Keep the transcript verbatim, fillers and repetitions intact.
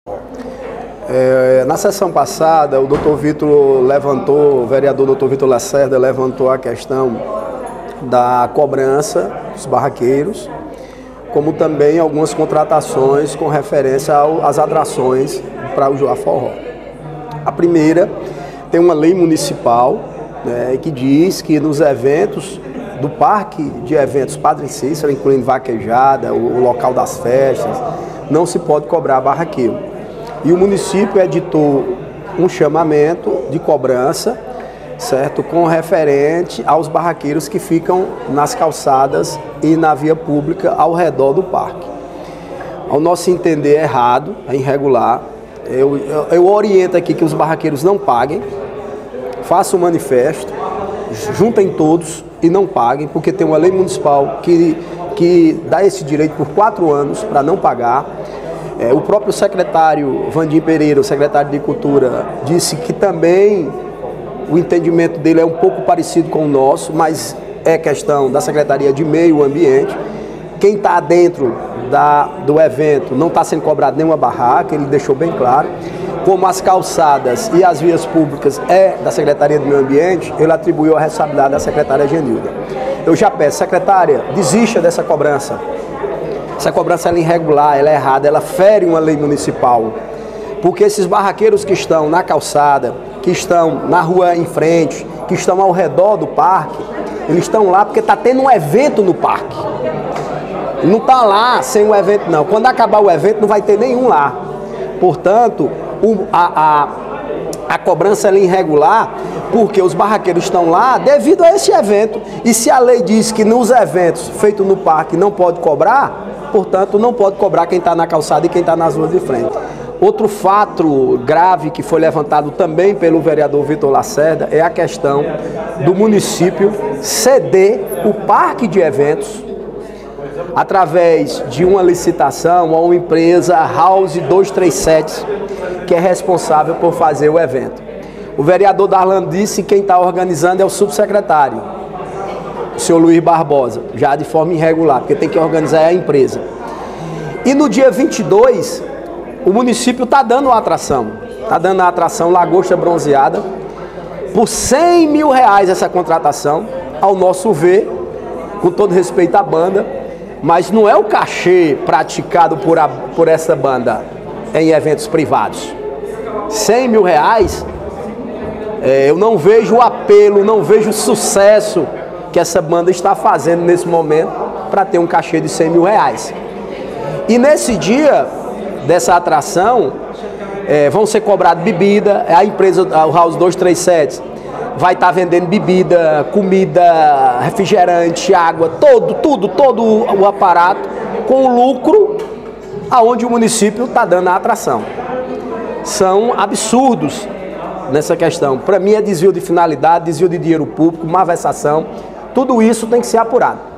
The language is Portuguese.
É, na sessão passada, o doutor Vitor levantou, o vereador doutor Vitor Lacerda levantou a questão da cobrança dos barraqueiros, como também algumas contratações com referência às atrações para o Joá Forró. A primeira, tem uma lei municipal, né, que diz que nos eventos do parque de eventos Padre Cícero, incluindo vaquejada, o, o local das festas, não se pode cobrar barraqueiro. E o município editou um chamamento de cobrança, certo, com referente aos barraqueiros que ficam nas calçadas e na via pública ao redor do parque. Ao nosso entender, é errado, é irregular. Eu, eu, eu oriento aqui que os barraqueiros não paguem, façam um manifesto, juntem todos e não paguem, porque tem uma lei municipal que, que dá esse direito por quatro anos para não pagar. É, o próprio secretário Vandim Pereira, o secretário de Cultura, disse que também o entendimento dele é um pouco parecido com o nosso, mas é questão da Secretaria de Meio Ambiente. Quem está dentro da, do evento não está sendo cobrado nenhuma barraca, ele deixou bem claro. Como as calçadas e as vias públicas é da Secretaria do Meio Ambiente, ele atribuiu a responsabilidade à secretária Genilda. Eu já peço, secretária, desista dessa cobrança. Essa cobrança ela é irregular, ela é errada, ela fere uma lei municipal. Porque esses barraqueiros que estão na calçada, que estão na rua em frente, que estão ao redor do parque, eles estão lá porque está tendo um evento no parque. Não está lá sem um evento, não. Quando acabar o evento, não vai ter nenhum lá. Portanto, o, a, a, a cobrança é irregular porque os barraqueiros estão lá devido a esse evento. E se a lei diz que nos eventos feitos no parque não pode cobrar, portanto, não pode cobrar quem está na calçada e quem está nas ruas de frente. Outro fato grave que foi levantado também pelo vereador Vitor Lacerda é a questão do município ceder o parque de eventos através de uma licitação a uma empresa House duzentos e trinta e sete, que é responsável por fazer o evento. O vereador Darlan disse que quem está organizando é o subsecretário, o senhor Luiz Barbosa, já de forma irregular, porque tem que organizar a empresa. E no dia vinte e dois, o município está dando uma atração, está dando a atração Lagosta Bronzeada, por cem mil reais essa contratação, ao nosso ver, com todo respeito à banda, mas não é o cachê praticado por, a, por essa banda em eventos privados. cem mil reais, é, eu não vejo o apelo, não vejo o sucesso que essa banda está fazendo nesse momento para ter um cachê de cem mil reais. E nesse dia dessa atração, é, vão ser cobradas bebida, a empresa, o House duzentos e trinta e sete, vai estar vendendo bebida, comida, refrigerante, água, todo, tudo, todo o aparato, com lucro aonde o município está dando a atração. São absurdos nessa questão. Para mim é desvio de finalidade, desvio de dinheiro público, malversação, tudo isso tem que ser apurado.